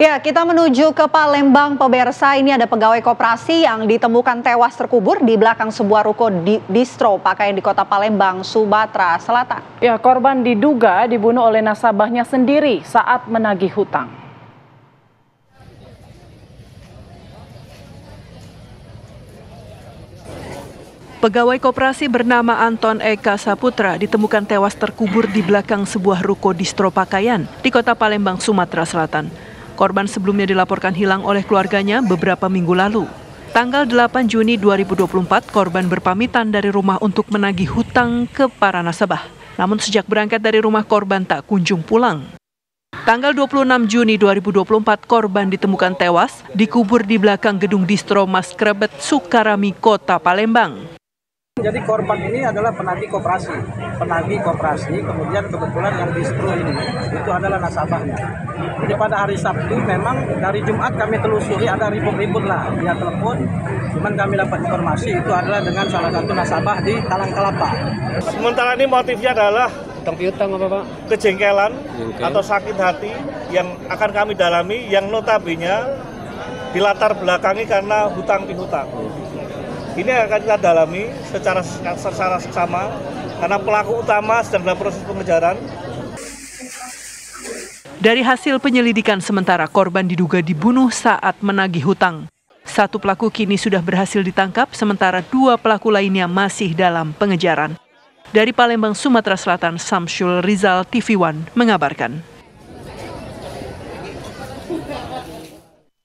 Ya, kita menuju ke Palembang, pemirsa. Ini ada pegawai koperasi yang ditemukan tewas terkubur di belakang sebuah ruko distro pakaian di kota Palembang, Sumatera Selatan. Ya, korban diduga dibunuh oleh nasabahnya sendiri saat menagih hutang. Pegawai koperasi bernama Anton Eka Saputra ditemukan tewas terkubur di belakang sebuah ruko distro pakaian di kota Palembang, Sumatera Selatan. Korban sebelumnya dilaporkan hilang oleh keluarganya beberapa minggu lalu. Tanggal 8 Juni 2024, korban berpamitan dari rumah untuk menagih hutang ke para nasabah. Namun sejak berangkat dari rumah, korban tak kunjung pulang. Tanggal 26 Juni 2024, korban ditemukan tewas dikubur di belakang gedung distro Mas Krebet, Sukarami, Kota Palembang. Jadi korban ini adalah penagih koperasi, kemudian kebetulan yang distro ini itu adalah nasabahnya. Jadi pada hari Sabtu memang dari Jumat kami telusuri ada ribut-ribut lah via telepon, cuman kami dapat informasi itu adalah dengan salah satu nasabah di Talang Kelapa. Sementara ini motifnya adalah utang apa Pak? Kejengkelan atau sakit hati yang akan kami dalami, yang notabene dilatar belakangi karena hutang piutang. Ini akan kita dalami secara seksama karena pelaku utama sedang dalam proses pengejaran. Dari hasil penyelidikan sementara, korban diduga dibunuh saat menagih hutang. Satu pelaku kini sudah berhasil ditangkap, sementara dua pelaku lainnya masih dalam pengejaran. Dari Palembang, Sumatera Selatan, Samsul Rizal, TV One mengabarkan.